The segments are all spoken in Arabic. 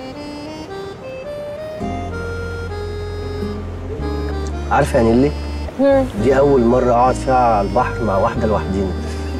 عارفه يا نيلي؟ دي اول مره اقعد فيها على البحر مع واحده لوحدينا.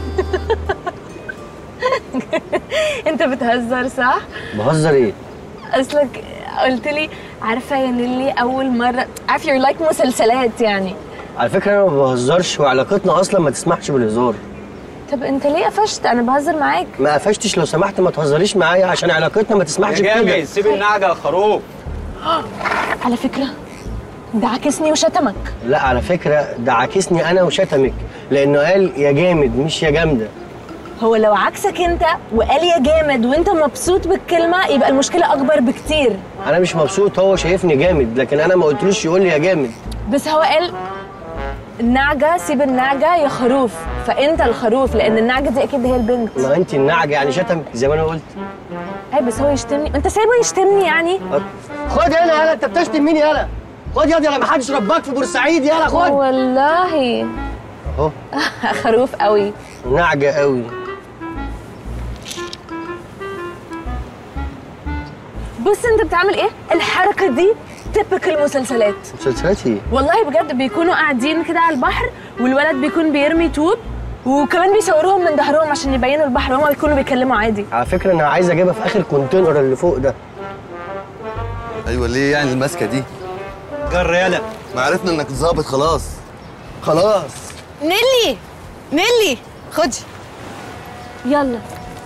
انت بتهزر صح؟ بهزر ايه؟ اصلك قلت لي عارفه يا نيلي اول مره، عارف يور لايك مسلسلات يعني. على فكره انا ما بهزرش وعلاقتنا اصلا ما تسمحش بالهزار. طب انت ليه قفشت؟ انا بهزر معاك. ما قفشتش، لو سمحت ما تهزريش معايا عشان علاقتنا ما تسمحش بكده. يا جامد سيب النعجه يا خروف. على فكره ده عاكسني وشتمك. لا على فكره ده عاكسني انا وشتمك، لانه قال يا جامد مش يا جامده. هو لو عكسك انت وقال يا جامد وانت مبسوط بالكلمه يبقى المشكله اكبر بكتير. انا مش مبسوط، هو شايفني جامد لكن انا ما قلتلوش يقول لي يا جامد. بس هو قال النعجه سيب النعجه يا خروف، فانت الخروف لان النعجه دي اكيد هي البنت. ما انت النعجه يعني شتمك زي ما انا قلت. اي بس هو يشتمني، انت سايبه يشتمني يعني؟ خد يلا انت بتشتم مين يلا؟ خد يلا ما حدش رباك في بورسعيد يلا خد. والله اهو خروف قوي. نعجه قوي. بص انت بتعمل ايه؟ الحركه دي تيبيكال مسلسلات. مسلسلات ايه؟ والله بجد بيكونوا قاعدين كده على البحر والولد بيكون بيرمي طوب وكمان بيصوروهم من ظهرهم عشان يبينوا البحر وهما بيكونوا بيتكلموا عادي. على فكره انا عايز اجيبها في اخر كونتينر اللي فوق ده. ايوه ليه يعني الماسكه دي؟ جر يلا. ما عرفنا انك ظابط خلاص. خلاص. نيلي خدي. يلا.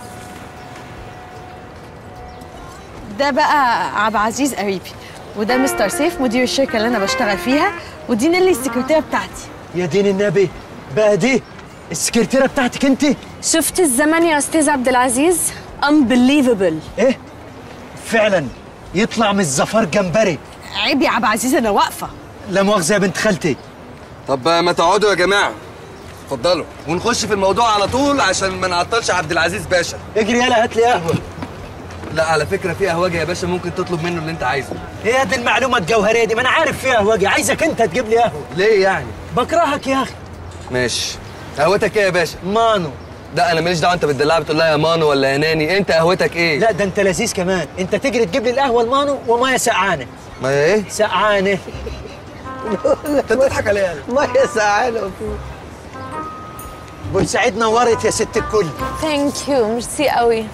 ده بقى عبد العزيز قريبي، وده مستر سيف مدير الشركه اللي انا بشتغل فيها، ودي نيلي السكرتيره بتاعتي. يا دين النبي بقى دي السكرتيره بتاعتك انت؟ شفت الزمن يا استاذ عبد العزيز؟ unbelievable. ايه؟ فعلا يطلع من الزفار جمبري. عيب يا عبد العزيز انا واقفه. لا مؤاخذه يا بنت خالتي. طب ما تقعدوا يا جماعه، اتفضلوا ونخش في الموضوع على طول عشان ما نعطلش عبد العزيز باشا. اجري يلا هات لي قهوه. لا على فكره في قهوجي يا باشا، ممكن تطلب منه اللي انت عايزه. هي دي المعلومه الجوهريه دي، ما انا عارف فيها قهوجي، عايزك انت تجيب لي قهوه. ليه يعني؟ بكرهك يا اخي. ماشي. قهوتك ايه يا باشا؟ مانو. لا انا ماليش دعوه، انت بتدلعها بتقول لها يا مانو ولا يا ناني، انت قهوتك ايه؟ لا ده انت لذيذ كمان، انت تجري تجيب لي القهوه المانو وميه سقعانه. ما ايه؟ سقعانه. انت بتضحك عليها. ميه سقعانه. بورسعيد نورت يا ست الكل. ثانك يو ميرسي قوي.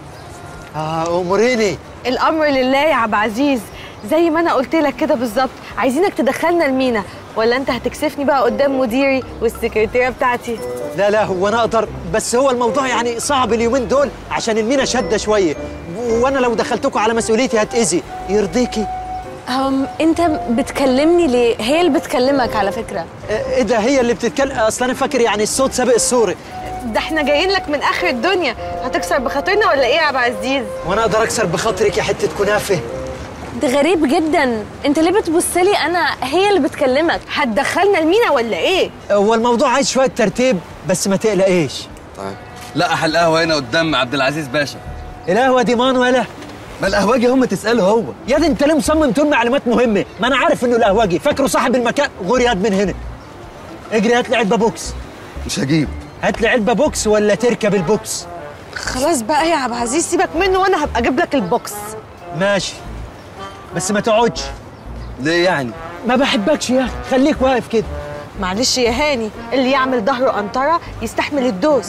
اموريني. الامر لله يا عبد العزيز، زي ما انا قلت لك كده بالظبط، عايزينك تدخلنا المينا، ولا انت هتكسفني بقى قدام مديري والسكرتيره بتاعتي؟ لا هو انا اقدر، بس هو الموضوع يعني صعب اليومين دول عشان المينا شاده شويه، وانا لو دخلتكم على مسؤوليتي هتاذي. يرضيكي؟ انت بتكلمني ليه؟ هي اللي بتكلمك على فكره. ايه ده هي اللي بتتكلم؟ اصل انا فاكر يعني الصوت سابق الصوره. ده احنا جايين لك من اخر الدنيا، هتكسر بخاطرنا ولا ايه يا عبد العزيز؟ وانا اقدر اكسر بخاطرك يا حته كنافه؟ ده غريب جدا، انت ليه بتبصلي؟ انا هي اللي بتكلمك. هتدخلنا المينا ولا ايه؟ هو الموضوع عايز شويه ترتيب بس ما تقلقيش. طيب لا القهوه هنا قدام عبد العزيز باشا. القهوه دي مان ولا؟ ما القهوجي هم تساله هو. يا دي انت ليه مصمم تقول معلومات مهمه؟ ما انا عارف انه القهوجي، فاكره صاحب المكان. غور ياد من هنا. اجري هات لي علبه بوكس. مش هجيب. هات لي علبه بوكس ولا تركب البوكس؟ خلاص بقى يا عبد العزيز سيبك منه وانا هبقى اجيب لك البوكس. ماشي بس ما تقعدش. ليه يعني؟ ما بحبكش يا اخي، خليك واقف كده. معلش يا هاني، اللي يعمل ظهره قنطره يستحمل الدوس.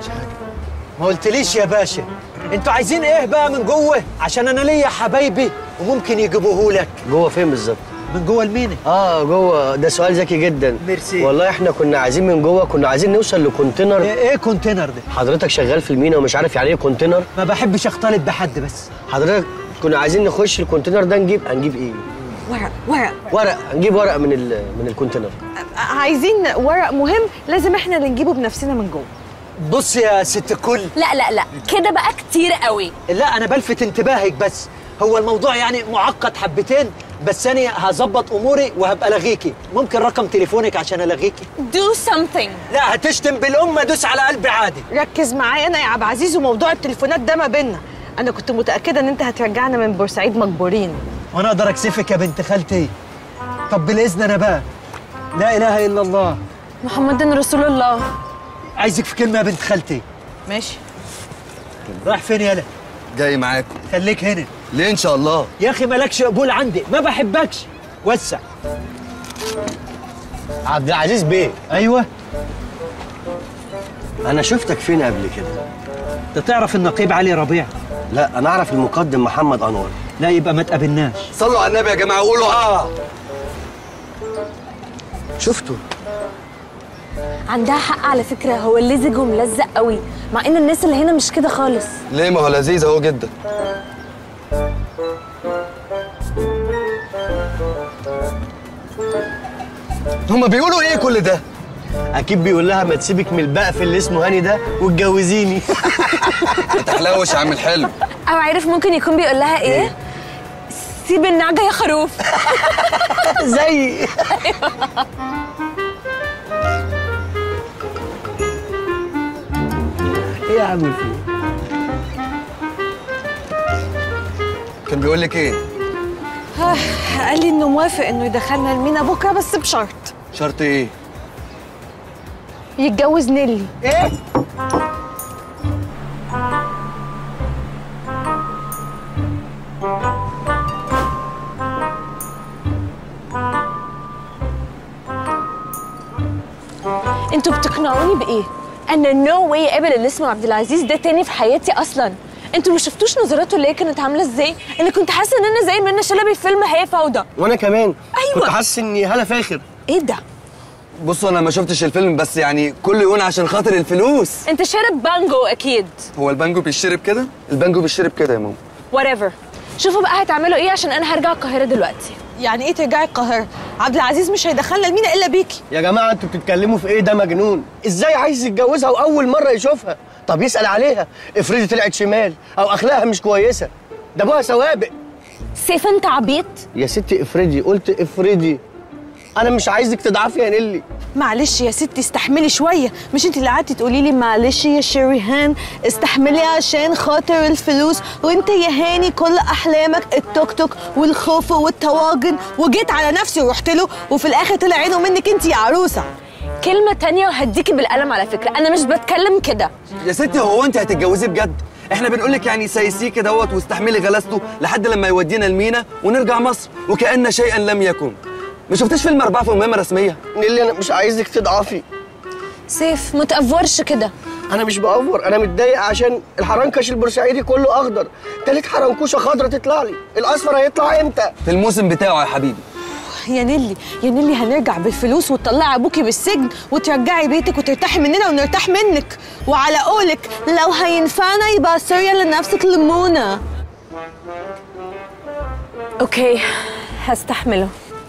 ما قلتليش يا باشا انتوا عايزين ايه بقى من جوه؟ عشان انا ليا حبايبي وممكن يجيبوهولك. جوه فين بالظبط؟ من جوه المينا. جوه. ده سؤال ذكي جدا. ميرسي. والله احنا كنا عايزين من جوه، كنا عايزين نوصل لكونتينر. ايه كونتينر ده؟ حضرتك شغال في المينا ومش عارف يعني ايه كونتينر؟ ما بحبش اختلط بحد. بس حضرتك كنا عايزين نخش الكونتينر ده، هنجيب ايه؟ ورق. هنجيب ورق من الكونتينر. عايزين ورق مهم لازم احنا اللي نجيبه بنفسنا من جوه. بص يا ست الكل. لا كده بقى كتير قوي. لا انا بلفت انتباهك بس، هو الموضوع يعني معقد حبتين، بس انا هظبط اموري وهبقى الغيكي. ممكن رقم تليفونك عشان الغيكي؟ do something. لا هتشتم بالام ادوس على قلبي عادي. ركز معايا انا يا عبد العزيز، وموضوع التليفونات ده ما بيننا. انا كنت متاكده ان انت هترجعنا من بورسعيد مجبورين. وانا اقدر اكسفك يا بنت خالتي؟ طب بالاذن انا بقى. لا اله الا الله محمد رسول الله. عايزك في كلمه يا بنت خالتي. ماشي. رايح فين يالا؟ جاي معاكم. خليك هنا. ليه ان شاء الله؟ يا اخي مالكش قبول عندي، ما بحبكش. وسع. عبد العزيز بيه، ايوه. انا شفتك فين قبل كده؟ انت تعرف النقيب علي ربيع؟ لا، انا اعرف المقدم محمد انور. لا يبقى ما تقابلناش. صلوا على النبي يا جماعه وقولوا شفته. عندها حق على فكره، هو لزج وملزق قوي، مع ان الناس اللي هنا مش كده خالص. ليه؟ ما هو لذيذ اهو جدا. هما بيقولوا ايه كل ده؟ اكيد بيقول لها ما تسيبك من البقف اللي اسمه هاني ده واتجوزيني. ما تحلوش يا عم الحلو. او عارف ممكن يكون بيقول لها ايه؟ سيب النعجه يا خروف. زي ايه يا عم في؟ كان بيقول لك ايه؟ قال لي انه موافق انه يدخلنا المينا بكره بس بشرط شرط ايه؟ يتجوز نيلي. ايه؟ انتوا بتقنعوني بايه؟ انا نو واي اقابل اللي اسمه عبد العزيز ده تاني في حياتي اصلا. انتوا ما شفتوش نظراته اللي هي كانت عامله ازاي؟ انا كنت حاسه ان انا زي منى شلبي في فيلم هي فوضى. وانا كمان. أيوة. كنت حاسس اني هالة فاخر. ايه ده؟ بصوا انا ما شفتش الفيلم، بس يعني كله يقول عشان خاطر الفلوس. انت شارب بانجو اكيد. هو البانجو بيشرب كده؟ البانجو بيشرب كده يا ماما. whatever. شوفوا بقى هتعملوا ايه عشان انا هرجع القاهره دلوقتي. يعني ايه ترجعي القاهره؟ عبد العزيز مش هيدخلنا المينا الا بيكي. يا جماعه انتوا بتتكلموا في ايه؟ ده مجنون. ازاي عايز يتجوزها واول مره يشوفها؟ طب يسال عليها، افرضي طلعت شمال او اخلاقها مش كويسه. ده ابوها سوابق. سيف انت عبيط. يا ستي افرضي، قلت افرضي. انا مش عايزك تضعفي يا نيلي. معلش يا ستي استحملي شويه، مش انت اللي قعدتي تقولي لي معلش يا شريهان استحملي عشان خاطر الفلوس، وانت يا هاني كل احلامك التوك توك والخوف والطواجن، وجيت على نفسي ورحت له وفي الاخر طلع عينه منك انت يا عروسه. كلمه تانية وهديكي بالقلم على فكره، انا مش بتكلم كده. يا ستي هو انت هتتجوزي بجد؟ احنا بنقول لك يعني سيسيه كده واستحملي غلاسته لحد لما يودينا المينا ونرجع مصر وكأن شيئا لم يكن. ما شفتيش فيلم 4 في مهمة رسمية؟ نيلي انا مش عايزك تضعفي. سيف ما تأفورش كده. انا مش بأفور، انا متضايق عشان الحرنكش البورسعيدي كله اخضر، تالت حرنكوشه خضرا تطلع لي، الاصفر هيطلع امتى؟ في الموسم بتاعه يا حبيبي. يا نيلي يا نيلي هنرجع بالفلوس وتطلعي ابوكي بالسجن وترجعي بيتك وترتاحي مننا ونرتاح منك، وعلى قولك لو هينفعنا يبقى سوريا لنفسك لمونه. اوكي هستحمله.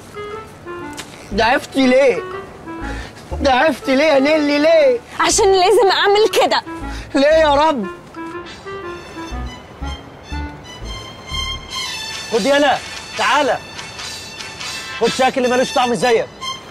ضعفتي ليه؟ ضعفتي ليه يا نيلي ليه؟ عشان لازم اعمل كده. ليه يا رب؟ خد يلا تعالى خد شاكل اللي ملوش طعم زيك.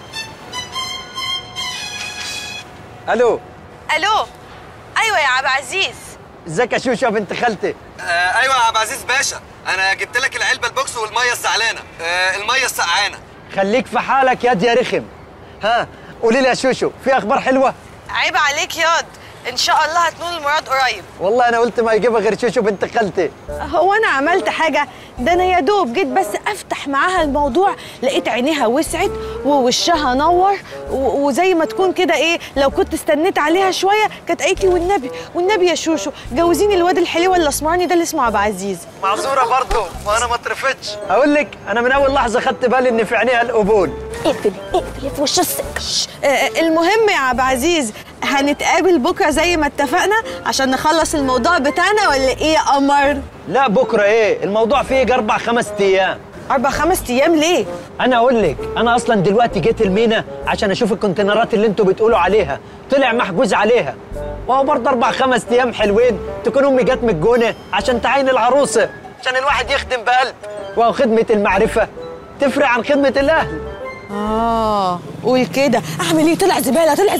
الو. الو. ايوه يا عبد العزيز. ازيك يا شوشة بنت خالتي؟ ايوه يا عبد العزيز باشا، انا جبت لك العلبه البوكس والميه الزعلانه، الميه السقعانه. خليك في حالك ياد يا رخم. ها قولي لي يا شوشو، في اخبار حلوه؟ عيب عليك ياض، ان شاء الله هتنول المراد قريب. والله انا قلت ما يجيبها غير شوشو بنت خالتي. هو انا عملت حاجه؟ ده انا يا دوب جيت بس افتح معاها الموضوع لقيت عينيها وسعت ووشها نور وزي ما تكون كده ايه، لو كنت استنيت عليها شويه كانت قالت لي والنبي يا شوشو جوزيني الواد الحليوه الاسمراني ده اللي اسمه عبد العزيز. معذوره برضه وانا ما اترفتش. اقول لك انا من اول لحظه خدت بالي ان في عينيها القبول. اقفل في وش المهم يا عبد العزيز هنتقابل بكره زي ما اتفقنا عشان نخلص الموضوع بتاعنا ولا ايه يا قمر؟ لا بكره ايه، الموضوع فيه 4-5 ايام. 4-5 ايام ليه؟ انا اقول لك، انا اصلا دلوقتي جيت المينا عشان اشوف الكونتينرات اللي انتوا بتقولوا عليها، طلع محجوز عليها. وهو برضه 4-5 ايام حلوين تكون امي جت من الجونه عشان تعين العروسه، عشان الواحد يخدم بقلب. وهو خدمه المعرفه تفرق عن خدمه الاهل. قول كده. اعمل ايه؟ طلع زباله.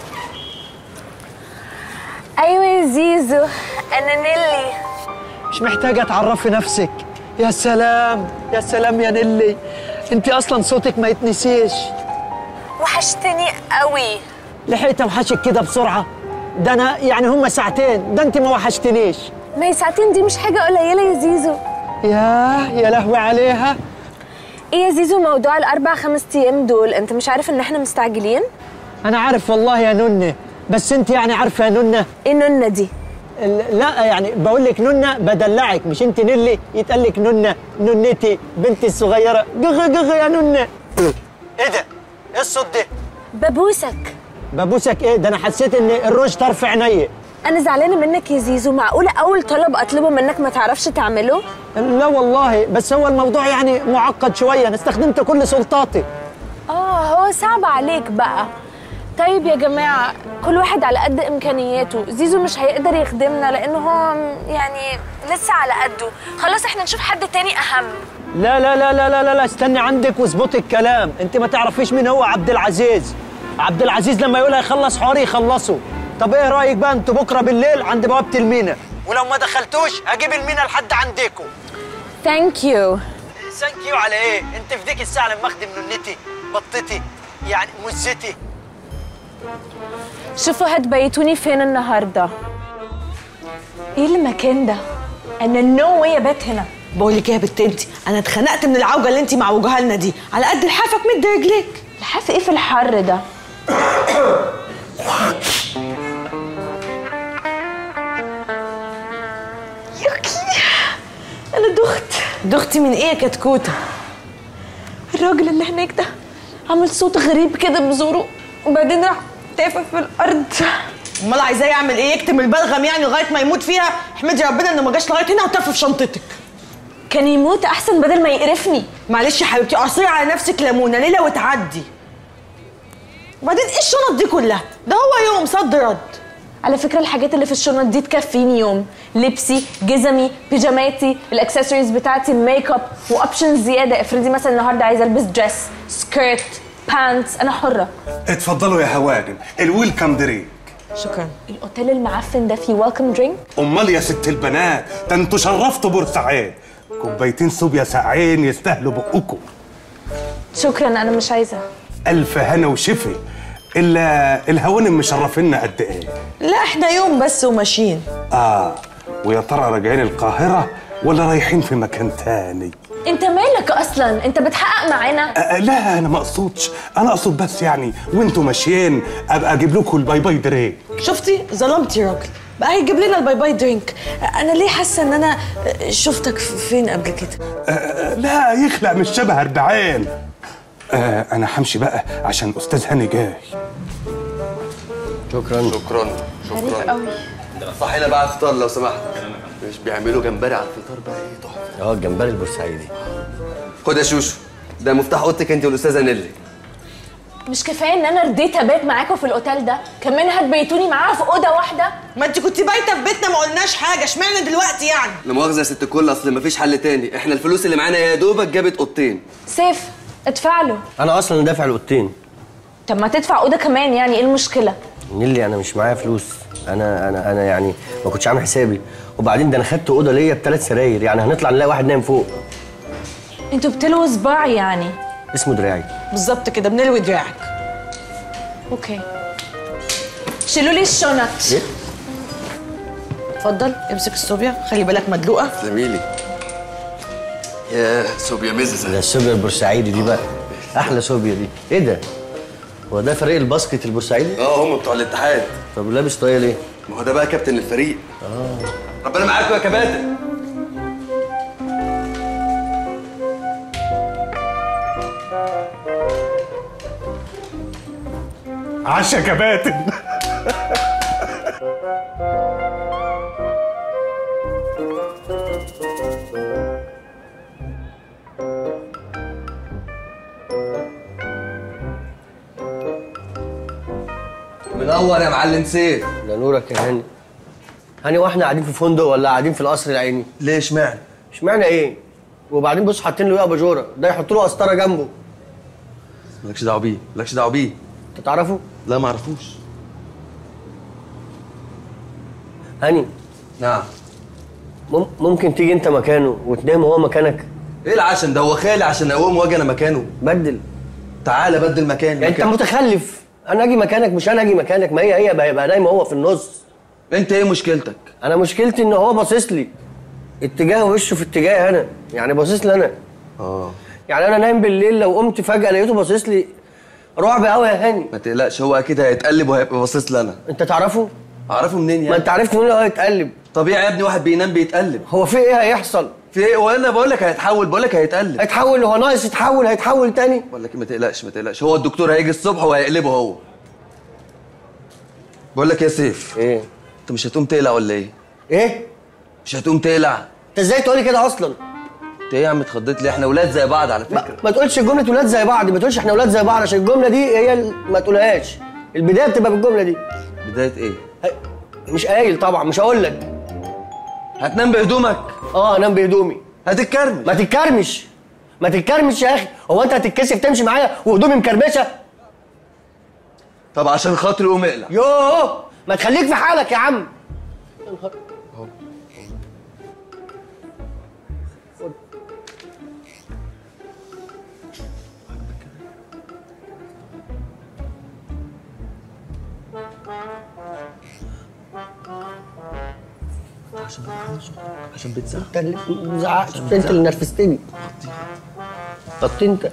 ايوه يا زيزو انا نيلي. مش محتاجه تعرفي نفسك. يا سلام يا سلام يا نيلي، انت اصلا صوتك ما يتنسيش. وحشتني قوي. لحقت اوحشك كده بسرعه؟ ده انا يعني هما ساعتين، ده انت ما وحشتنيش. ما هي ساعتين دي مش حاجه قليله يا زيزو. يا لهوي عليها. ايه يا زيزو موضوع الاربع 5 ايام دول؟ انت مش عارف ان احنا مستعجلين؟ انا عارف والله يا ننة، بس انت يعني عارفه يا ننة. ايه ننة دي؟ لا يعني بقول لك ننة بدلعك، مش انت نيلي يتقال لك ننة، ننتي بنتي الصغيره. جغ يا ننة. ايه ده؟ ايه الصوت ده؟ ببوسك. ببوسك ايه ده؟ انا حسيت ان الروج طرف عيني. انا زعلانه منك يا زيزو، معقوله اول طلب اطلبه منك ما تعرفش تعمله؟ لا والله، بس هو الموضوع يعني معقد شويه، انا استخدمت كل سلطاتي. هو صعب عليك بقى. طيب يا جماعه كل واحد على قد امكانياته، زيزو مش هيقدر يخدمنا لانه هو يعني لسه على قده. خلاص احنا نشوف حد تاني اهم. لا لا لا لا لا لا، استني عندك واظبطي الكلام. انت ما تعرفيش مين هو عبد العزيز. عبد العزيز لما يقول هيخلص حواري يخلصه. طب ايه رايك بقى انتوا بكره بالليل عند بوابه المينا، ولو ما دخلتوش هجيب المينا لحد عندكم. ثانك يو. ثانك يو على ايه؟ انت في ديك الساعه لما اخدم ننتي بطتي يعني مزتي. شوفوا هتبيتوني فين النهارده؟ ايه المكان ده؟ انا نو واي ابات هنا. بقول لك ايه يا بت انتي، انا اتخنقت من العوجه اللي انتي معوجاها لنا دي. على قد لحافك مد رجليك. لحاف ايه في الحر ده؟ يوكي انا دختي من ايه يا كتكوته؟ الراجل اللي هناك ده عمل صوت غريب كده بزوره وبعدين راح تافه في الارض. امال عايزاه يعمل ايه؟ يكتم البلغم يعني لغايه ما يموت فيها؟ احمدي ربنا انه ما جاش لغايه هنا وتف في شنطتك. كان يموت احسن بدل ما يقرفني. معلش يا حبيبتي، عصري على نفسك ليمونه ليله وتعدي. وبعدين ايه الشنط دي كلها؟ ده هو يوم صد رد. على فكره الحاجات اللي في الشنط دي تكفيني يوم. لبسي، جزمي، بيجاماتي، الاكسسوارز بتاعتي، الميك اب، واوبشنز زياده. افرضي مثلا النهارده عايزه البس دريس، سكيرت، بانتس، انا حره. اتفضلوا يا هواجم، الويلكم درينك. شكرا. الاوتيل المعفن ده فيه ويلكم درينك؟ امال يا ست البنات، ده انتوا شرفتوا بورسعيد. كوبايتين صوبيا ساقعين يستاهلوا بقكم. شكرا انا مش عايزه. الف هنا وشفي. الا الهوانم مشرفينا قد ايه؟ لا احنا يوم بس وماشيين. ويا ترى راجعين القاهره ولا رايحين في مكان تاني؟ انت مالك اصلا؟ انت بتحقق معانا؟ لا انا ما اقصدش، انا اقصد بس يعني وانتوا ماشيين ابقى اجيب لكم الباي باي درينك. شفتي ظلمتي يا راجل، بقى هيجيب لنا الباي باي درينك. انا ليه حاسه ان انا شفتك فين قبل كده؟ لا يخلق مش شبه 40. انا همشي بقى عشان استاذ هاني جاي. شكرا. غريب قوي. صحينا بقى فطار لو سمحت. مش بيعملوا جمبري على الفطار بقى؟ ايه تحفه. الجمبري البورسعيدي. خد يا شوشو، ده مفتاح اوضتك انت والاستاذه نيلي. مش كفايه ان انا رديت ابات معاكم في الاوتيل ده، كمان هتبيتوني معاها في اوضه واحده؟ ما انت كنت بايته في بيتنا ما قلناش حاجه، اشمعنى دلوقتي يعني؟ لا مؤاخذه يا ست الكل، اصل مفيش حل تاني، احنا الفلوس اللي معانا يا دوبك جابت اوضتين. سيف ادفع له. انا اصلا دافع الاوضتين. طب ما تدفع اوضه كمان، يعني ايه المشكله؟ نيلي انا مش معايا فلوس. انا يعني ما كنتش عامل حسابي، وبعدين ده انا خدت اوضه ليا ب3 سراير، يعني هنطلع نلاقي واحد نايم فوق. انتوا بتلووا صباع يعني؟ اسمه دراعي. بالظبط كده، بنلوي دراعك. اوكي شيلوا لي الشنط. ايه؟ اتفضل امسك الصوبيا، خلي بالك مدلوقه. زميلي يا صوبيا مززه. ده الصوبيا البورسعيدي دي بقى احلى صوبيا دي. ايه ده؟ هو ده فريق الباسكت البورسعيدي؟ هم بتوع الاتحاد. طب لابس طاية ليه؟ ما هو ده بقى كابتن الفريق. ربنا معاكم يا كباتن. عشا كباتن. منور يا معلم سيف. ده نورك يا هاني. هاني واحنا قاعدين في فندق ولا قاعدين في القصر العيني؟ ليه اشمعنى؟ اشمعنى ايه؟ وبعدين بص حاطين له ايه اباجوره، ده يحط له قسطره جنبه. مالكش دعوه بيه، مالكش دعوه بيه. انت تعرفه؟ لا ما اعرفوش. هاني. نعم. ممكن تيجي انت مكانه وتنام وهو مكانك؟ ايه العشم ده؟ هو خالي عشان اقوم واجي انا مكانه؟ بدل. تعالى بدل مكاني. يعني انت متخلف. انا اجي مكانك مش انا اجي مكانك، ما هي بقى نايم هو في النص. انت ايه مشكلتك؟ انا مشكلتي ان هو باصص لي. اتجاه وشه في اتجاه انا، يعني باصص لي انا. يعني انا نايم بالليل لو قمت فجاه لقيته باصص لي، رعب قوي يا هاني. ما تقلقش، هو اكيد هيتقلب وهيبقى باصص لنا. انت تعرفه؟ اعرفه منين يعني؟ ما انت عرفت منين هو هيتقلب؟ طبيعي يا ابني، واحد بينام بيتقلب. هو في ايه هيحصل؟ في ايه؟ وانا بقول لك هيتحول، بقول لك هيتقلب. هيتحول؟ هو ناقص يتحول؟ هيتحول تاني؟ بقول لك ما تقلقش ما تقلقش، هو الدكتور هيجي الصبح وهيقلبه هو. بقول لك يا سيف، ايه؟ انت مش هتقوم تقلع ولا ايه؟ ايه؟ مش هتقوم تقلع؟ انت ازاي تقولي كده اصلا؟ انت ايه يا عم اتخضيت ليه؟ احنا ولاد زي بعض على فكره. ما تقولش جمله ولاد زي بعض، ما تقولش احنا ولاد زي بعض، عشان الجمله دي هي ما تقولهاش. البدايه بتبقى بالجمله دي. بدايه ايه؟ مش قايل طبعا، مش هقول لك. هتنام بهدومك؟ انام بهدومي. هتتكرمش؟ ما تتكرمش، ما تتكرمش يا اخي. هو انت هتتكسف تمشي معايا وهدومي مكرمشه؟ طب عشان خاطري قوم اقلع. يوه، ما تخليك في حالك يا عم. عشان بتزعق. انت اللي ما تزعقش، انت اللي نرفزتني. طب انت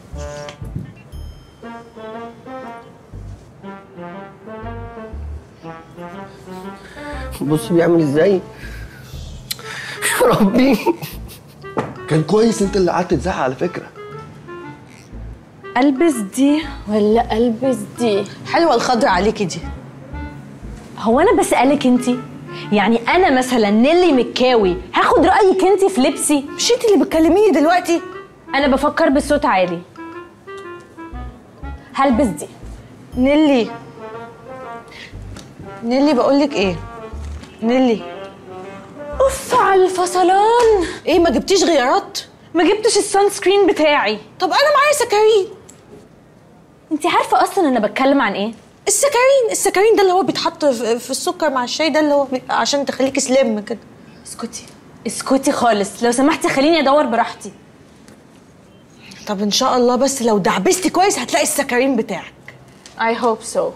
بص بيعمل ازاي. يا ربي، كان كويس انت اللي قعدت تزعق على فكره. البس دي ولا البس دي؟ حلوه الخضرة عليكي دي. هو انا بسألك انتي؟ يعني انا مثلا نيلي مكاوي هاخد رأيك انتي في لبسي؟ مش انت اللي بتكلميني دلوقتي؟ انا بفكر بصوت عالي. هلبس دي. نيلي بقولك ايه؟ نيلي، اوف على الفصلان. ايه ما جبتيش غيارات؟ ما جبتش السان سكرين بتاعي. طب انا معايا سكرين. انتي عارفة اصلا انا بتكلم عن ايه؟ السكرين ده اللي هو بيتحط في السكر مع الشاي، ده اللي هو عشان تخليكي سليم كده. اسكتي خالص لو سمحتي، خليني ادور براحتي. طب ان شاء الله بس لو دعبستي كويس هتلاقي السكرين بتاعك. I hope so.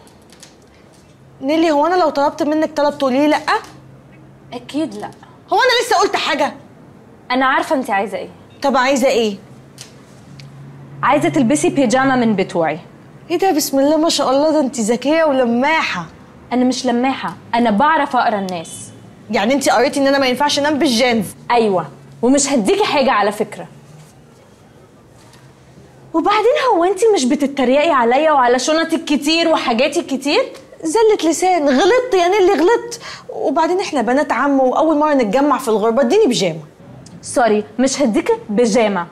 نيلي، هو انا لو طلبت منك طلب تقولي لي لا؟ اكيد لا. هو انا لسه قلت حاجه؟ انا عارفة انتي عايزة ايه. طب عايزه ايه؟ عايزة تلبسي بيجاما من بتوعي. ايه ده؟ بسم الله ما شاء الله، ده انت ذكيه ولماحه. انا مش لماحة، انا بعرف اقرا الناس. يعني انت قريتي ان انا ما ينفعش انام بالجينز؟ ايوه، ومش هديكي حاجة على فكرة. وبعدين هو انتي مش بتتريقي عليا وعلى شنطي الكتير وحاجاتي الكتير؟ زلة لسان. غلطت يا نيلي، غلطت. وبعدين احنا بنات عم واول مره نتجمع في الغربه، اديني بيجامه. سوري، مش هديكي بيجامة.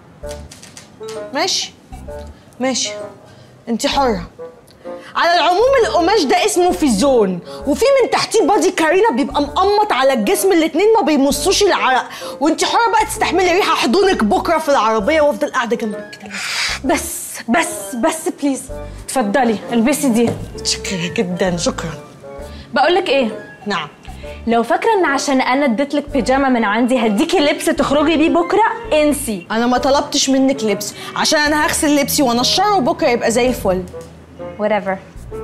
ماشي انت حره. على العموم القماش ده اسمه فيزون، وفي من تحتيه بادي كارينا بيبقى مقمط على الجسم، الاتنين ما بيمصوش العرق، وانت حره بقى تستحملي ريحه احضنك بكره في العربيه وافضل قاعده جنبك كده. بس بليز اتفضلي البسي دي. شكرا جدا، شكرا. بقولك ايه؟ نعم. لو فاكره ان عشان انا اديتلك بيجاما من عندي هديكي لبس تخرجي بيه بكره، انسي. انا ما طلبتش منك لبس، عشان انا هغسل لبسي وانشره وبكره يبقى زي الفل. whatever.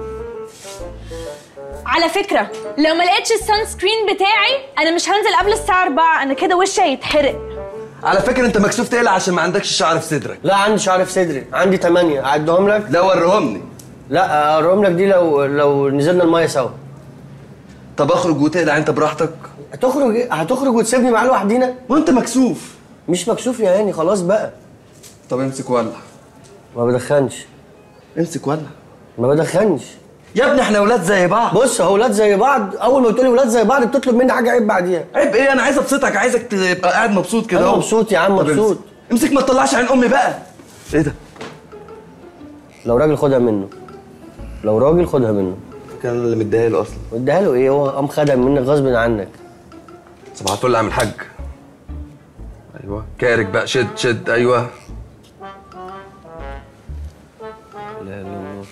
على فكره لو ما لقيتش السان سكرين بتاعي انا مش هنزل قبل الساعه 4، انا كده وشي هيتحرق. على فكره انت مكسوف تقلع عشان ما عندكش شعر في صدرك. لا عندي شعر في صدري، عندي 8. اعدهم لك؟ لا وريهم لي. لا اوريهم لك دي لو نزلنا الميه سوا. طب اخرج وتقلع انت براحتك. هتخرج وتسيبني معاه لوحدينا؟ وانت مكسوف. مش مكسوف يا هاني، خلاص بقى. طب امسك ولع. ما بدخنش. امسك ولع. ما بدخنش يا ابني احنا ولاد زي بعض. بص، هو ولاد زي بعض، اول ما بتقولي ولاد زي بعض بتطلب مني حاجه عيب بعديها. عيب ايه؟ انا عايز ابسطك، عايزك تبقى قاعد مبسوط كده. انا مبسوط يا عم، مبسوط. امسك ما تطلعش عين امي بقى. ايه ده؟ لو راجل خدها منه، لو راجل خدها منه. كان اللي مديها له اصلا. مديها له ايه؟ هو قام خدها منك غصب عنك. صباح الفل يا عم الحاج. ايوه كارك بقى، شد ايوه. لا لا الله.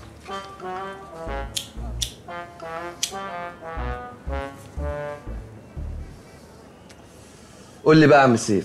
قول لي بقى يا عم سيف،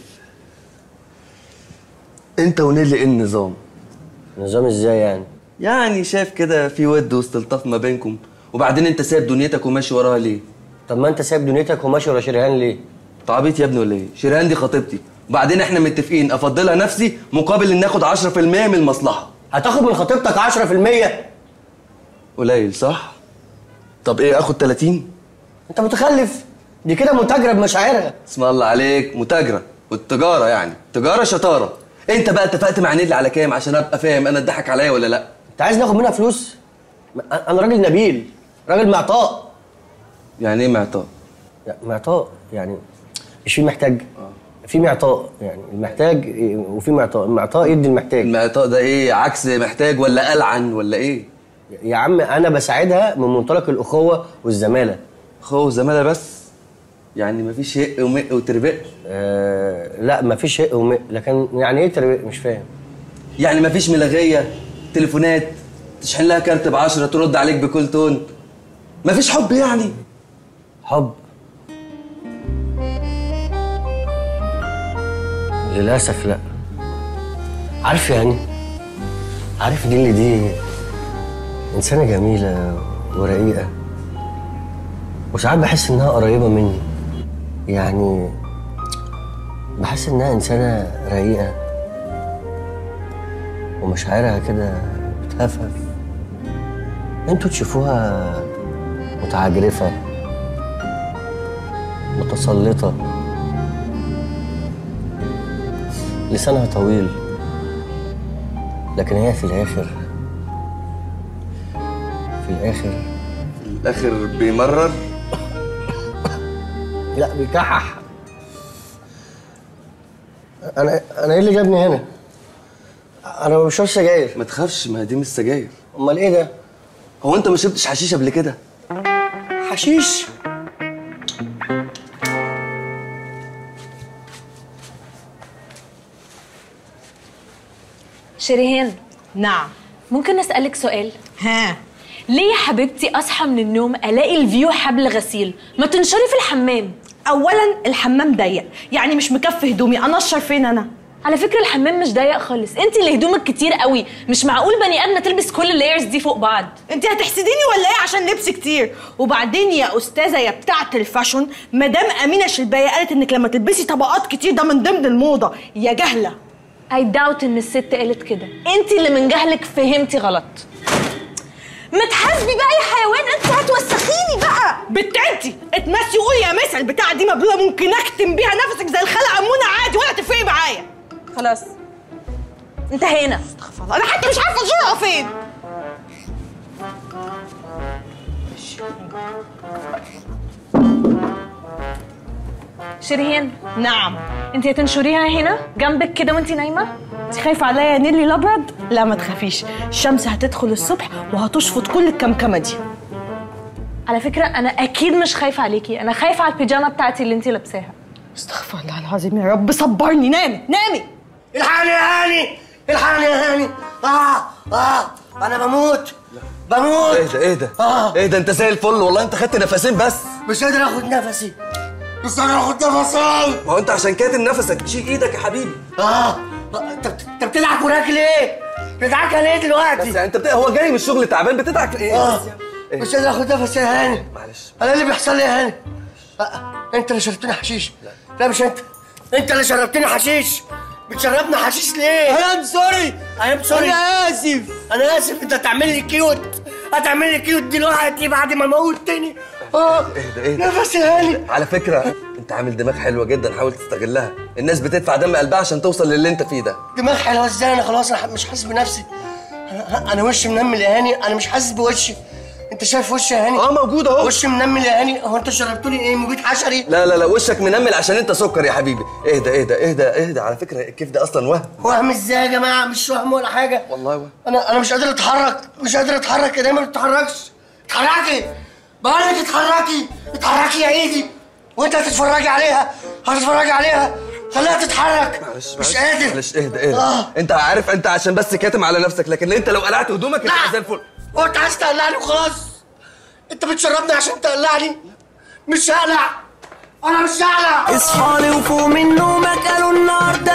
انت ونيلي ايه النظام؟ نظام ازاي يعني؟ يعني شايف كده في ود واستلطاف ما بينكم، وبعدين انت سايب دنيتك وماشي وراها ليه؟ طب ما انت سايب دنيتك وماشي ورا شريهان ليه؟ عبيط يا ابني ولا ايه؟ شيرين دي خطيبتي، وبعدين احنا متفقين افضلها نفسي مقابل ان ناخد 10% من المصلحه. هتاخد من خطيبتك 10%؟ قليل صح؟ طب ايه اخد 30؟ انت متخلف، دي كده متاجره بمشاعرها. اسم الله عليك، متاجره، والتجاره يعني تجاره شطاره. انت بقى اتفقت مع نيلي على كام عشان ابقى فاهم انا اتضحك عليا ولا لا؟ انت عايز ناخد منها فلوس؟ انا راجل نبيل، راجل معطاء. يعني ايه معطاء؟ معطاء يعني مش في محتاج، في معطاء، يعني المحتاج وفي معطاء. المعطاء يدي المحتاج. المعطاء ده ايه؟ عكس محتاج ولا ألعن ولا ايه؟ يا عم انا بساعدها من منطلق الاخوه والزماله. اخوه وزماله بس؟ يعني مفيش هق ومق وتربق؟ لا مفيش هق ومق، لكن يعني ايه تربق؟ مش فاهم. يعني مفيش ملغيه تليفونات تشحن لها كارت ب10 ترد عليك بكل تون؟ مفيش حب يعني؟ حب؟ للاسف لا. عارف يعني، عارف دي انسانه جميله ورقيقه، وساعات بحس انها قريبه مني. يعني بحس انها انسانه رقيقه ومشاعرها كده بتهفهف. انتوا تشوفوها متعجرفه متسلطه، لسانها طويل، لكن هي في الاخر بيمرر. لا بيكحح. انا ايه اللي جابني هنا؟ انا ما بشربش سجاير. ما تخافش، ما دي مش سجاير. امال ايه ده؟ هو انت ما شربتش حشيش قبل كده؟ حشيش؟ شيرين، نعم. ممكن اسالك سؤال؟ ها. ليه يا حبيبتي اصحى من النوم الاقي الفيو حبل غسيل؟ ما تنشري في الحمام. اولا الحمام ضيق، يعني مش مكفي هدومي، انشر فين انا؟ على فكره الحمام مش ضيق خالص، انت اللي هدومك كتير قوي. مش معقول بني ادمه تلبس كل اللايرز دي فوق بعض. انت هتحسديني ولا ايه عشان لبس كتير؟ وبعدين يا استاذه يا بتاعه الفاشون، مدام امينه شلبايه قالت انك لما تلبسي طبقات كتير ده من ضمن الموضه. يا جهله. اي داوت ان الست قالت كده، انت اللي من جهلك فهمتي غلط. ما تحاسبي بقى يا حيوان، انت هتوسخيني بقى. بنت انت اتمسي وقولي يا مسا البتاعه دي مبلوله، ممكن اكتم بيها نفسك زي الخلقه امونه عادي ولا تفرقي معايا. خلاص انتهينا. استغفر الله، انا حتى مش عارفه الجرأه فين. شيرين، نعم. انت هتنشريها هنا جنبك كده وانت نايمه؟ انت خايفه عليا يا نيلي الابيض؟ لا ما تخافيش، الشمس هتدخل الصبح وهتشفط كل الكمكمه دي. على فكره انا اكيد مش خايفه عليكي، انا خايفه على البيجامه بتاعتي اللي انت لابساها. استغفر الله العظيم يا رب، صبرني. نامي نامي. الحقني يا هاني، الحقني يا هاني. انا بموت. ايه ده؟ ايه ده؟ انت زي الفل والله، انت خدت نفسين بس. مش قادر اخد نفسي. ما هو انت عشان كاتم نفسك شيل ايدك يا حبيبي. انت بتدعك وراك ليه؟ بتدعك ليه دلوقتي؟ بس يعني انت هو جاي من الشغل تعبان بتدعك ايه؟ مش قادر اخد نفسي يا هاني. معلش. انا اللي بيحصل لي يا هاني. انت اللي شربتني حشيش. لا مش انت اللي شربتني حشيش. بتشربنا حشيش ليه؟ انا سوري. انا اسف. انت هتعمل لي كيوت دلوقتي بعد ما موتني. ايه ده؟ نفسي يا هاني. على فكره انت عامل دماغ حلوه جدا، حاول تستغلها. الناس بتدفع دم قلبها عشان توصل للي انت فيه ده. دماغ حلوه ازاي؟ انا خلاص انا مش حاسس بنفسي. انا وشي منمل يا هاني، انا مش حاسس بوشي. انت شايف وشي يا هاني؟ موجود اهو. وشي منمل يا هاني. هو انت شربتوني ايه؟ مبيد حشري؟ لا وشك منمل عشان انت سكر يا حبيبي. اهدى. على فكره الكيف ده اصلا وهم ازاي يا جماعه؟ مش وهم ولا حاجه والله وهم. انا مش قادر اتحرك. يا دايما ما بتتحركش. اتحركي بقولك، اتحركي يا ايدي. وانت هتتفرجي عليها خليها تتحرك. مش قادر. معلش اهدى. انت عارف انت عشان بس كاتم على نفسك، لكن انت لو قلعت هدومك هتبقى زي الفل. هو انت عايز تقلعني وخلاص؟ انت بتشربني عشان تقلعني؟ مش هقلع. انا مش هقلع. اصحى لي وفوق من نومك، قالوا النهارده